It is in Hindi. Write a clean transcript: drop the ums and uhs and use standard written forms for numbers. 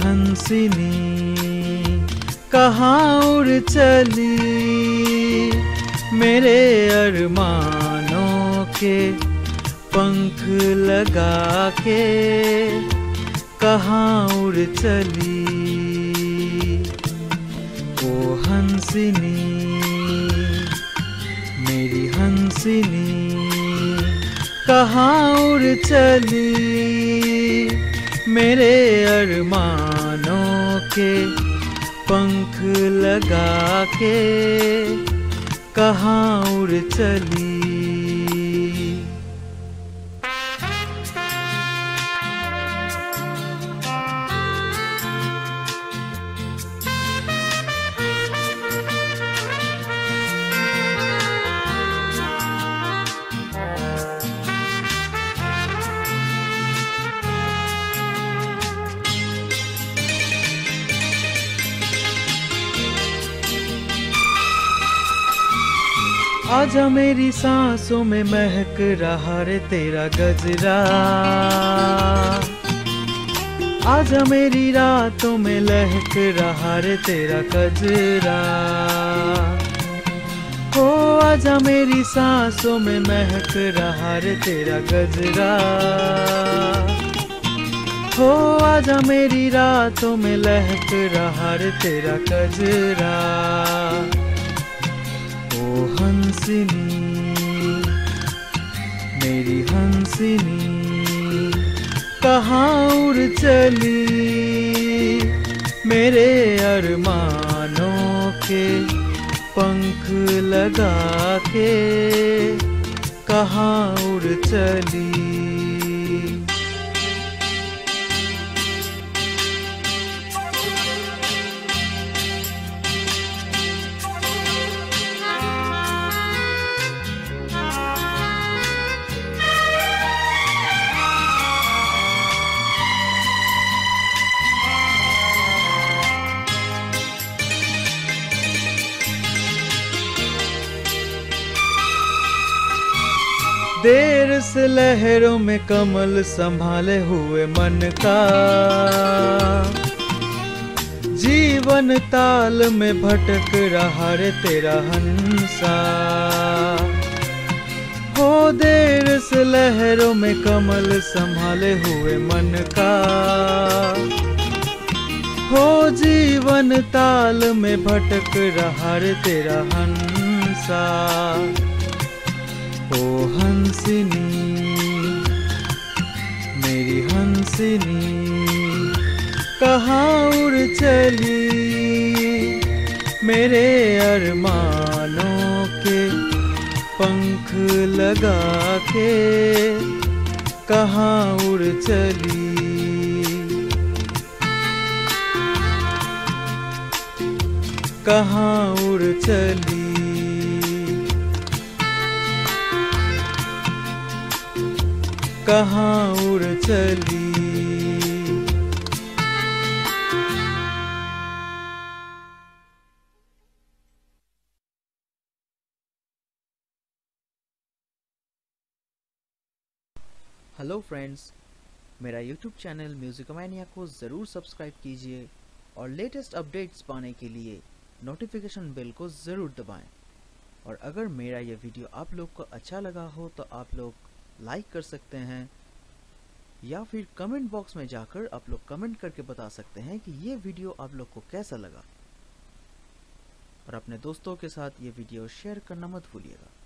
हंसिनी कहाँ उड़ चली, मेरे अरमानों के पंख लगा के कहाँ उड़ चली। ओ हंसिनी मेरी हंसिनी कहाँ उड़ चली, मेरे अरमानों के पंख लगा के कहाँ उड़ चली। आजा मेरी सांसों में महक रहा रे तेरा गजरा, आजा मेरी रातों में लहक रहा रे तेरा गजरा। हो आजा मेरी सांसों में महक रहा रे तेरा गजरा, हो आजा मेरी रातों में लहक रहा रे तेरा गजरा। ओ हंसिनी मेरी हंसिनी कहाँ उड़ चली, मेरे अरमानों के पंख लगा के कहाँ उड़ चली। देर से लहरों में कमल संभाले हुए मन का, जीवन ताल में भटक रहा रे तेरा हंसा। हो देर से लहरों में कमल संभाले हुए मन का, हो जीवन ताल में भटक रहा रे तेरा हंसा। ओ हंसिनी मेरी हंसिनी कहाँ उड़ चली, मेरे अरमानों के पंख लगा के कहाँ उड़ चली। कहाँ उड़ चली। कहाँ उड़ चली। हेलो फ्रेंड्स, मेरा यूट्यूब चैनल म्यूजिकोमैनिया को ज़रूर सब्सक्राइब कीजिए और लेटेस्ट अपडेट्स पाने के लिए नोटिफिकेशन बेल को ज़रूर दबाएं। और अगर मेरा यह वीडियो आप लोग को अच्छा लगा हो तो आप लोग लाइक कर सकते हैं या फिर कमेंट बॉक्स में जाकर आप लोग कमेंट करके बता सकते हैं कि ये वीडियो आप लोग को कैसा लगा। और अपने दोस्तों के साथ ये वीडियो शेयर करना मत भूलिएगा।